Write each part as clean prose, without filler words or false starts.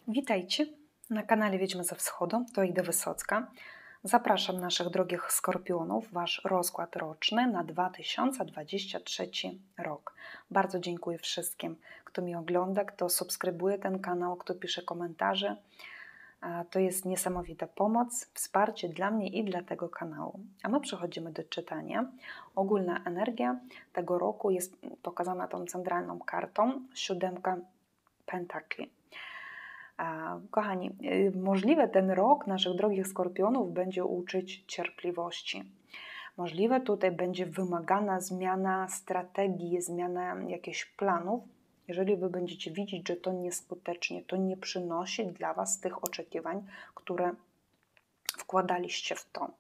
Witajcie na kanale Wiedźmy ze Wschodu, to Ida Wysocka. Zapraszam naszych drogich skorpionów, Wasz rozkład roczny na 2023 rok. Bardzo dziękuję wszystkim, kto mnie ogląda, kto subskrybuje ten kanał, kto pisze komentarze. To jest niesamowita pomoc, wsparcie dla mnie i dla tego kanału. A my przechodzimy do czytania. Ogólna energia tego roku jest pokazana tą centralną kartą, 7 pentakli. Kochani, możliwe ten rok naszych drogich skorpionów będzie uczyć cierpliwości. Możliwe tutaj będzie wymagana zmiana strategii, zmiana jakichś planów, jeżeli Wy będziecie widzieć, że to nieskutecznie, to nie przynosi dla Was tych oczekiwań, które wkładaliście w to.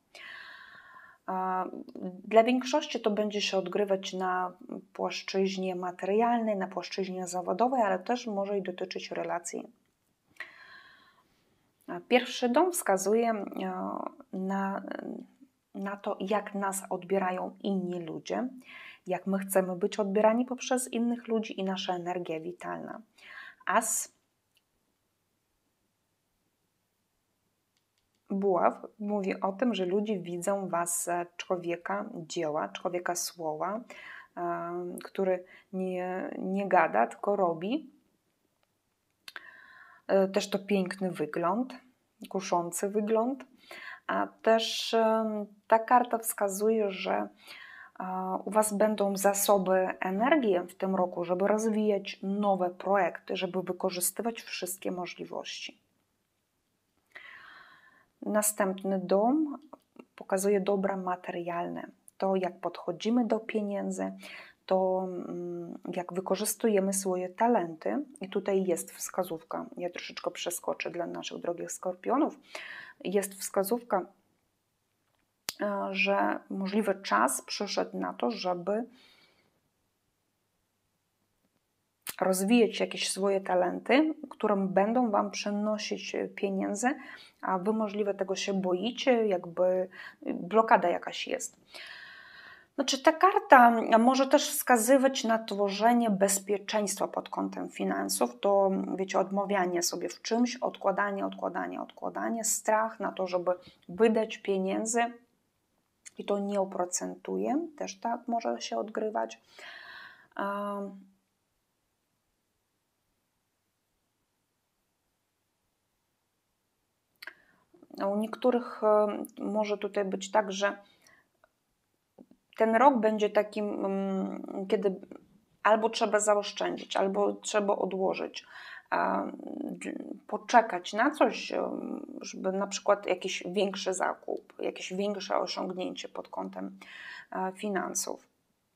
Dla większości to będzie się odgrywać na płaszczyźnie materialnej, na płaszczyźnie zawodowej, ale też może i dotyczyć relacji. Pierwszy dom wskazuje na to, jak nas odbierają inni ludzie, jak my chcemy być odbierani poprzez innych ludzi i nasza energia witalna. As buław mówi o tym, że ludzie widzą Was człowieka dzieła, człowieka słowa, który nie gada, tylko robi. Też to piękny wygląd, kuszący wygląd. A też ta karta wskazuje, że u Was będą zasoby energii w tym roku, żeby rozwijać nowe projekty, żeby wykorzystywać wszystkie możliwości. Następny dom pokazuje dobra materialne. To, jak podchodzimy do pieniędzy, to jak wykorzystujemy swoje talenty. I tutaj jest wskazówka, ja troszeczkę przeskoczę dla naszych drogich skorpionów, jest wskazówka, że możliwy czas przyszedł na to, żeby rozwijać jakieś swoje talenty, które będą Wam przynosić pieniądze, a Wy możliwe tego się boicie, jakby blokada jakaś jest. Znaczy, ta karta może też wskazywać na tworzenie bezpieczeństwa pod kątem finansów. To, wiecie, odmawianie sobie w czymś, odkładanie, strach na to, żeby wydać pieniędzy i to nie oprocentuje. Też tak może się odgrywać. U niektórych może tutaj być tak, że ten rok będzie takim, kiedy albo trzeba zaoszczędzić, albo trzeba odłożyć, poczekać na coś, żeby na przykład jakiś większy zakup, jakieś większe osiągnięcie pod kątem finansów.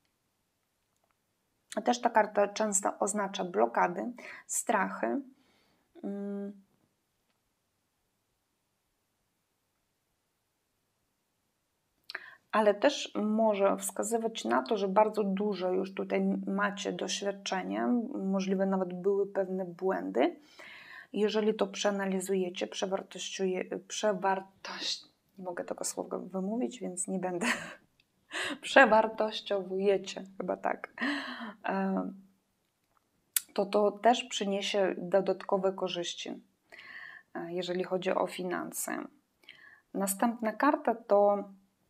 Też ta karta często oznacza blokady, strachy. Ale też może wskazywać na to, że bardzo dużo już tutaj macie doświadczenia, możliwe nawet były pewne błędy. Jeżeli to przeanalizujecie, nie mogę tego słowa wymówić, więc nie będę, przewartościowujecie, chyba tak, to też przyniesie dodatkowe korzyści, jeżeli chodzi o finanse. Następna karta to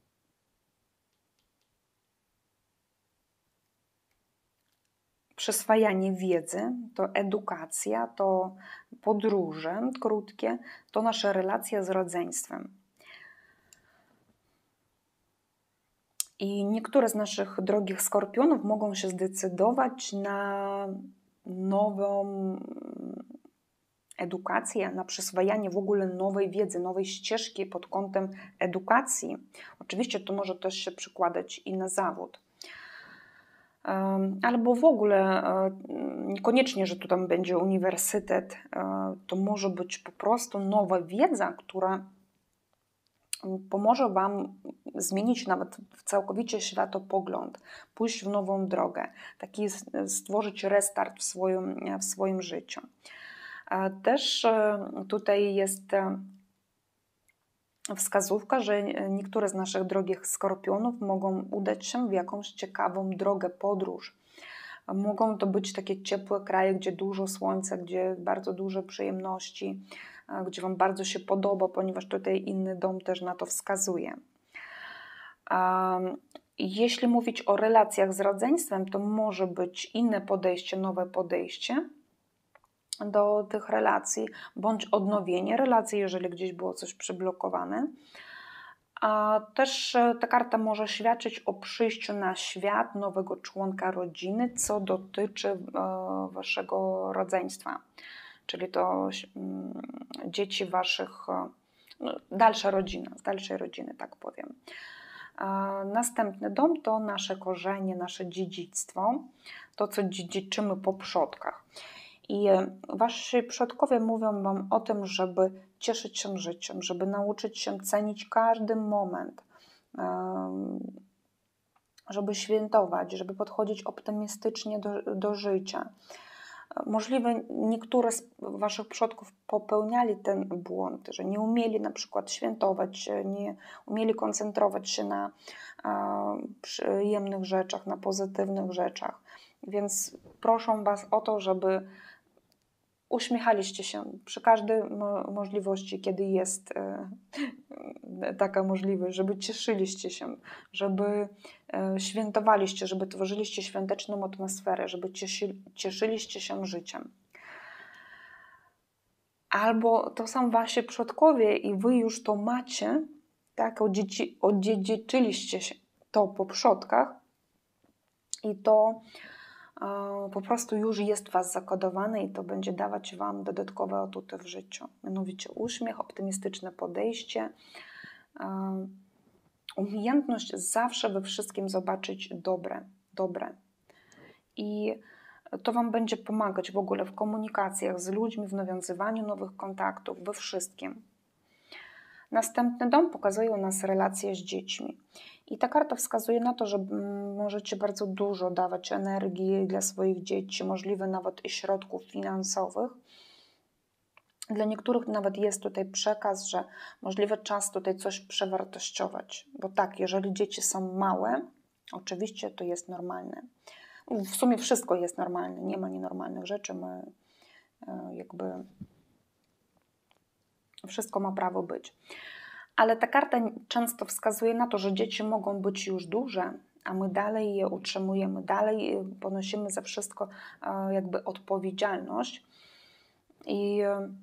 przyswajanie wiedzy, to edukacja, to podróże krótkie, to nasza relacja z rodzeństwem. I niektóre z naszych drogich skorpionów mogą się zdecydować na nową edukację, na przyswajanie w ogóle nowej wiedzy, nowej ścieżki pod kątem edukacji. Oczywiście to może też się przekładać i na zawód. Albo w ogóle niekoniecznie, że tu tam będzie uniwersytet, to może być po prostu nowa wiedza, która pomoże Wam zmienić nawet całkowicie światopogląd, pójść w nową drogę, taki stworzyć restart w swoim życiu. Też tutaj jest wskazówka, że niektóre z naszych drogich skorpionów mogą udać się w jakąś ciekawą drogę, podróż. Mogą to być takie ciepłe kraje, gdzie dużo słońca, gdzie bardzo dużo przyjemności, gdzie Wam bardzo się podoba, ponieważ tutaj inny dom też na to wskazuje. Jeśli mówić o relacjach z rodzeństwem, to może być inne podejście, nowe podejście do tych relacji, bądź odnowienie relacji, jeżeli gdzieś było coś przyblokowane. A też ta karta może świadczyć o przyjściu na świat nowego członka rodziny, co dotyczy Waszego rodzeństwa, czyli to dzieci Waszych, dalsza rodzina, z dalszej rodziny, tak powiem. Następny dom to nasze korzenie, nasze dziedzictwo, to co dziedziczymy po przodkach. I Wasi przodkowie mówią Wam o tym, żeby cieszyć się życiem, żeby nauczyć się cenić każdy moment, żeby świętować, żeby podchodzić optymistycznie do życia. Możliwe niektóre z Waszych przodków popełniali ten błąd, że nie umieli na przykład świętować, nie umieli koncentrować się na przyjemnych rzeczach, na pozytywnych rzeczach. Więc proszę Was o to, żeby uśmiechaliście się przy każdej możliwości, kiedy jest taka możliwość, żeby cieszyliście się, żeby świętowaliście, żeby tworzyliście świąteczną atmosferę, żeby cieszyliście się życiem. Albo to są Wasi przodkowie i Wy już to macie, tak, odziedziczyliście się to po przodkach i to po prostu już jest Was zakodowane i to będzie dawać Wam dodatkowe atuty w życiu. Mianowicie uśmiech, optymistyczne podejście, umiejętność zawsze we wszystkim zobaczyć dobre. I to Wam będzie pomagać w ogóle w komunikacjach z ludźmi, w nawiązywaniu nowych kontaktów, we wszystkim. Następny dom pokazuje u nas relacje z dziećmi. I ta karta wskazuje na to, że możecie bardzo dużo dawać energii dla swoich dzieci, możliwe nawet i środków finansowych. Dla niektórych nawet jest tutaj przekaz, że możliwe czas tutaj coś przewartościować. Bo tak, jeżeli dzieci są małe, oczywiście to jest normalne. W sumie wszystko jest normalne, nie ma nienormalnych rzeczy. Wszystko ma prawo być. Ale ta karta często wskazuje na to, że dzieci mogą być już duże, a my dalej je utrzymujemy, dalej ponosimy za wszystko odpowiedzialność. I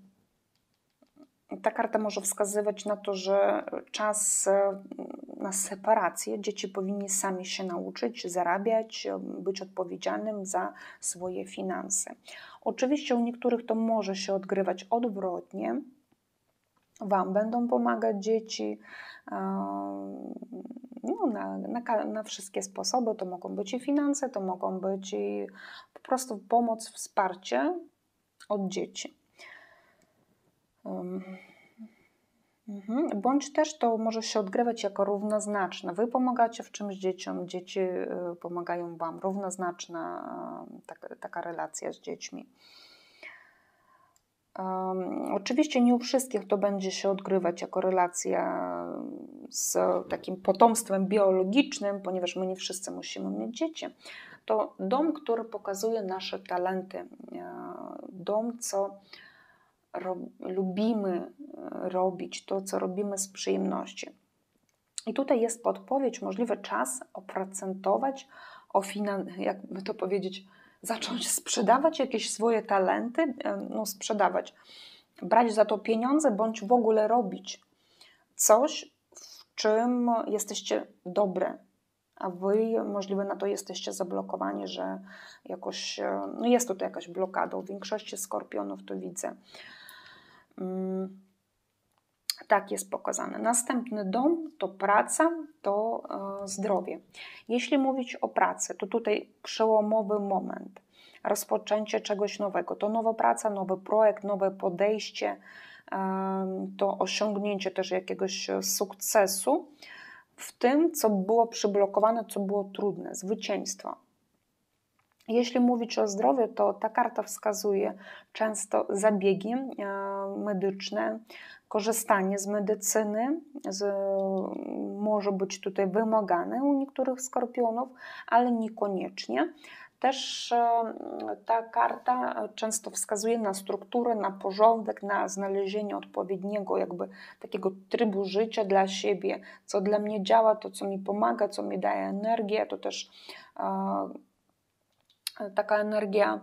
ta karta może wskazywać na to, że czas na separację. Dzieci powinni sami się nauczyć zarabiać, być odpowiedzialnym za swoje finanse. Oczywiście u niektórych to może się odgrywać odwrotnie. Wam będą pomagać dzieci na wszystkie sposoby. To mogą być i finanse, to mogą być i po prostu pomoc, wsparcie od dzieci. Bądź też to może się odgrywać jako równoznaczne. Wy pomagacie w czymś dzieciom, dzieci pomagają Wam. Równoznaczna taka relacja z dziećmi. Oczywiście nie u wszystkich to będzie się odgrywać jako relacja z takim potomstwem biologicznym, ponieważ my nie wszyscy musimy mieć dzieci. To dom, który pokazuje nasze talenty, dom, co lubimy robić, to, co robimy z przyjemności. I tutaj jest podpowiedź, możliwy czas oprocentować, jakby to powiedzieć, zacząć sprzedawać jakieś swoje talenty, sprzedawać, brać za to pieniądze, bądź w ogóle robić coś, w czym jesteście dobre, a Wy możliwe na to jesteście zablokowani, że jakoś, jest tutaj jakaś blokada. U większości skorpionów to widzę. Tak jest pokazane. Następny dom to praca, to zdrowie. Jeśli mówić o pracy, to tutaj przełomowy moment, rozpoczęcie czegoś nowego. To nowa praca, nowy projekt, nowe podejście, to osiągnięcie też jakiegoś sukcesu w tym, co było przyblokowane, co było trudne, zwycięstwo. Jeśli mówić o zdrowiu, to ta karta wskazuje często zabiegi medyczne, korzystanie z medycyny może być tutaj wymagane u niektórych skorpionów, ale niekoniecznie. Też ta karta często wskazuje na strukturę, na porządek, na znalezienie odpowiedniego jakby takiego trybu życia dla siebie, co dla mnie działa, to co mi pomaga, co mi daje energię, to też taka energia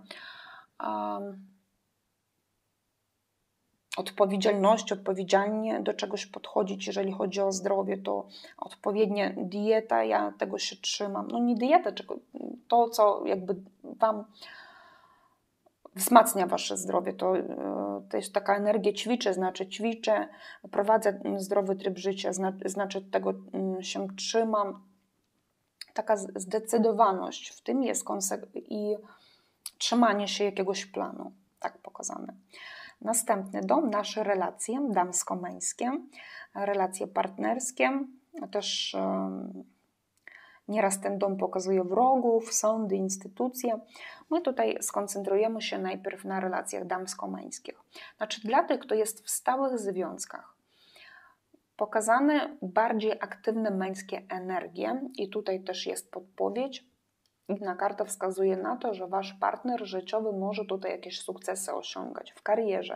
odpowiedzialności, odpowiedzialnie do czegoś podchodzić, jeżeli chodzi o zdrowie, to odpowiednia dieta, ja tego się trzymam. No nie dieta, tylko to, co jakby Wam wzmacnia Wasze zdrowie, to jest taka energia ćwiczę, prowadzę zdrowy tryb życia, znaczy tego się trzymam. Taka zdecydowaność w tym jest i trzymanie się jakiegoś planu, tak pokazane. Następny dom, nasze relacje damsko-męskie, relacje partnerskie. Też nieraz ten dom pokazuje wrogów, sądy, instytucje. My tutaj skoncentrujemy się najpierw na relacjach damsko-męskich. Znaczy dla tych, kto jest w stałych związkach, pokazane bardziej aktywne męskie energie i tutaj też jest podpowiedź. Inna karta wskazuje na to, że Wasz partner życiowy może tutaj jakieś sukcesy osiągać w karierze,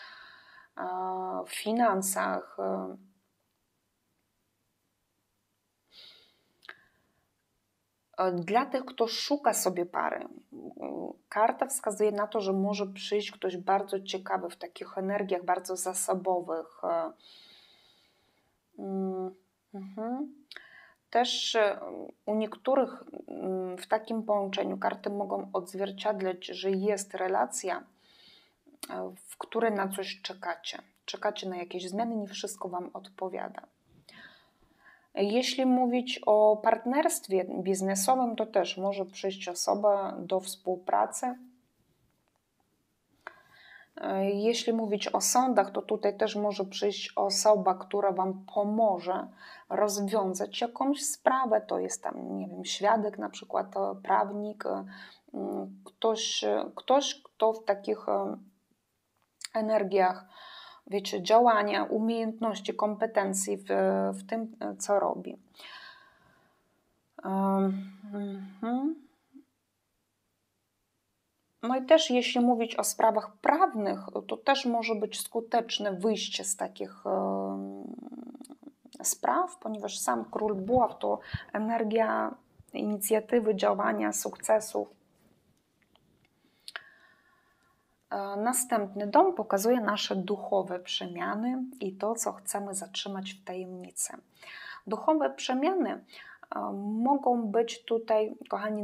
w finansach. Dla tych, kto szuka sobie pary, karta wskazuje na to, że może przyjść ktoś bardzo ciekawy w takich energiach, bardzo zasobowych. Też u niektórych w takim połączeniu karty mogą odzwierciedlać, że jest relacja, w której na coś czekacie. Czekacie na jakieś zmiany, nie wszystko Wam odpowiada. Jeśli mówić o partnerstwie biznesowym, to też może przyjść osoba do współpracy. Jeśli mówić o sądach, to tutaj też może przyjść osoba, która Wam pomoże rozwiązać jakąś sprawę. To jest tam, nie wiem, świadek na przykład, prawnik, ktoś, kto w takich energiach, wiecie, działania, umiejętności, kompetencji w tym, co robi. No i też jeśli mówić o sprawach prawnych, to też może być skuteczne wyjście z takich spraw, ponieważ sam król buław to energia inicjatywy, działania, sukcesów. Następny dom pokazuje nasze duchowe przemiany i to, co chcemy zatrzymać w tajemnicy. Duchowe przemiany mogą być tutaj, kochani,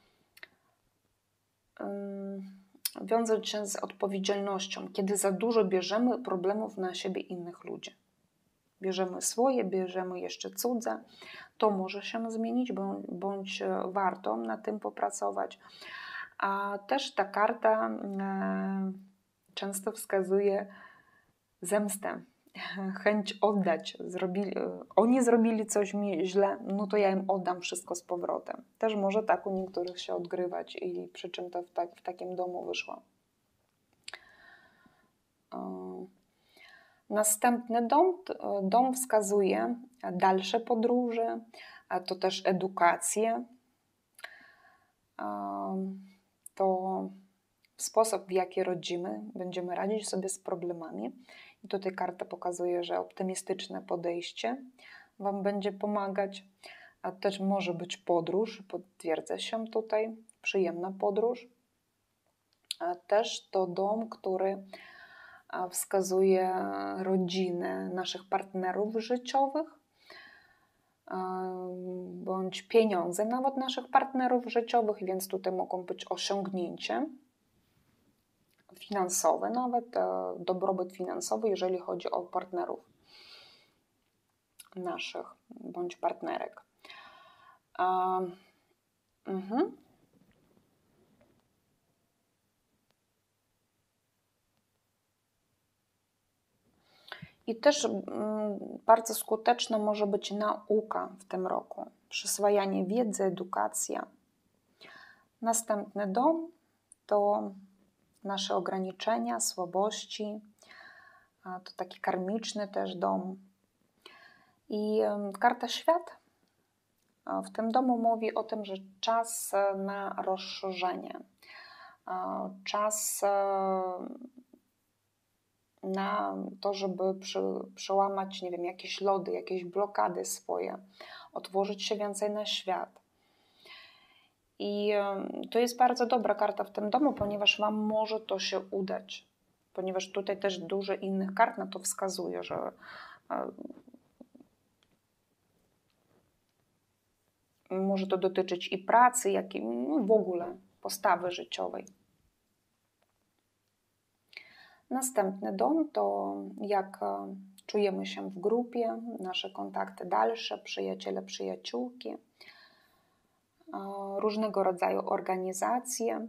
wiązać się z odpowiedzialnością, kiedy za dużo bierzemy problemów na siebie innych ludzi. Bierzemy swoje, bierzemy jeszcze cudze. To może się zmienić, bądź warto na tym popracować. A też ta karta często wskazuje zemstę, chęć oddać. Oni zrobili coś mi źle, no to ja im oddam wszystko z powrotem. Też może tak u niektórych się odgrywać i przy czym to w takim domu wyszło. Następny dom wskazuje dalsze podróże, to też edukację, to sposób, w jaki rodzimy, będziemy radzić sobie z problemami. I tutaj karta pokazuje, że optymistyczne podejście Wam będzie pomagać, a też może być podróż, potwierdza się tutaj, przyjemna podróż. A też to dom, który wskazuje rodzinę naszych partnerów życiowych, bądź pieniądze nawet naszych partnerów życiowych, więc tutaj mogą być osiągnięcia finansowe, nawet dobrobyt finansowy, jeżeli chodzi o partnerów naszych bądź partnerek. I też bardzo skuteczna może być nauka w tym roku, przyswajanie wiedzy, edukacja. Następny dom to nasze ograniczenia, słabości, to taki karmiczny też dom. I karta świat W tym domu mówi o tym, że czas na rozszerzenie, czas na to, żeby przełamać, nie wiem, jakieś lody, jakieś blokady swoje, otworzyć się więcej na świat. I to jest bardzo dobra karta w tym domu, ponieważ Wam może to się udać. Ponieważ tutaj też dużo innych kart na to wskazuje, że może to dotyczyć i pracy, jak i w ogóle postawy życiowej. Następny dom to jak czujemy się w grupie, nasze kontakty dalsze, przyjaciele, przyjaciółki, różnego rodzaju organizacje.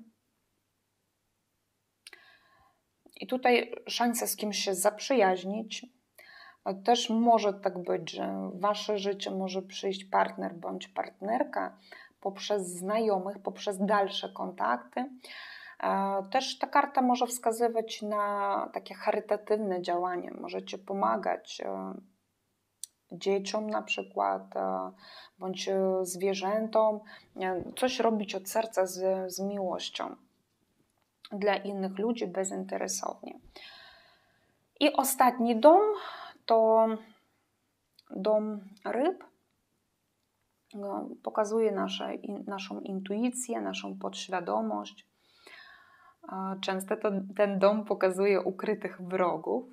I tutaj szansa z kimś się zaprzyjaźnić. Też może tak być, że w Wasze życie może przyjść partner bądź partnerka poprzez znajomych, poprzez dalsze kontakty. Też ta karta może wskazywać na takie charytatywne działanie. Możecie pomagać dzieciom na przykład, bądź zwierzętom, coś robić od serca z miłością dla innych ludzi bezinteresownie. I ostatni dom to dom ryb. Pokazuje naszą intuicję, naszą podświadomość. Często ten dom pokazuje ukrytych wrogów.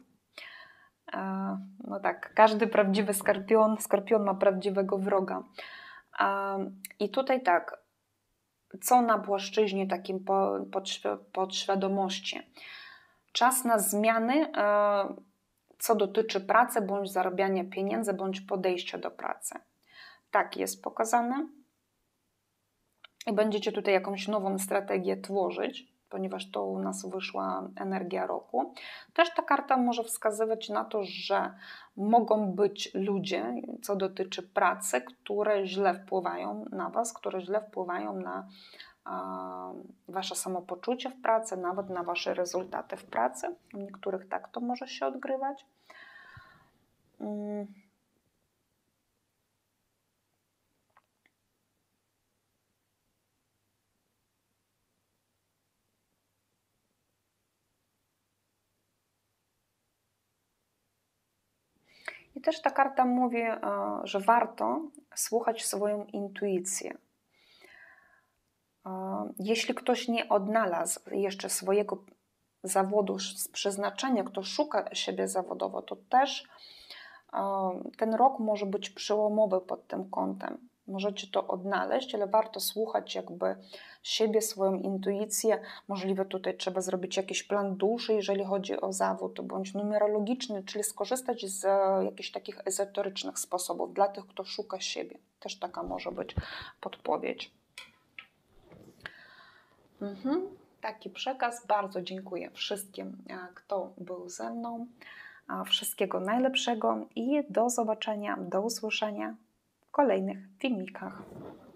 No tak, każdy prawdziwy skorpion ma prawdziwego wroga. I tutaj tak, co na płaszczyźnie takim podświadomości? Czas na zmiany, co dotyczy pracy, bądź zarabiania pieniędzy, bądź podejścia do pracy. Tak jest pokazane. I będziecie tutaj jakąś nową strategię tworzyć, ponieważ to u nas wyszła energia roku. Też ta karta może wskazywać na to, że mogą być ludzie, co dotyczy pracy, które źle wpływają na Was, które źle wpływają na Wasze samopoczucie w pracy, nawet na Wasze rezultaty w pracy. U niektórych tak to może się odgrywać. I też ta karta mówi, że warto słuchać swoją intuicję. Jeśli ktoś nie odnalazł jeszcze swojego zawodu z przeznaczenia, kto szuka siebie zawodowo, to też ten rok może być przełomowy pod tym kątem. Możecie to odnaleźć, ale warto słuchać jakby siebie, swoją intuicję. Możliwe tutaj trzeba zrobić jakiś plan duszy, jeżeli chodzi o zawód, bądź numerologiczny, czyli skorzystać z jakichś takich ezoterycznych sposobów dla tych, kto szuka siebie. Też taka może być podpowiedź. Taki przekaz. Bardzo dziękuję wszystkim, kto był ze mną. Wszystkiego najlepszego i do zobaczenia, do usłyszenia w kolejnych filmikach.